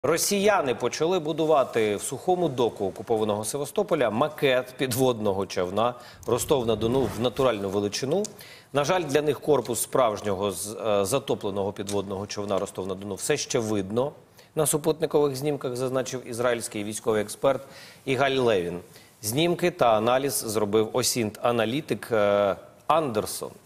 Росіяни почали будувати в сухому доку окупованого Севастополя макет підводного човна Ростов-на-Дону в натуральну величину. На жаль, для них корпус справжнього затопленого підводного човна Ростов-на-Дону все ще видно на супутникових знімках, зазначив ізраїльський військовий експерт Ігаль Левін. Знімки та аналіз зробив осінт-аналітик Андерсон.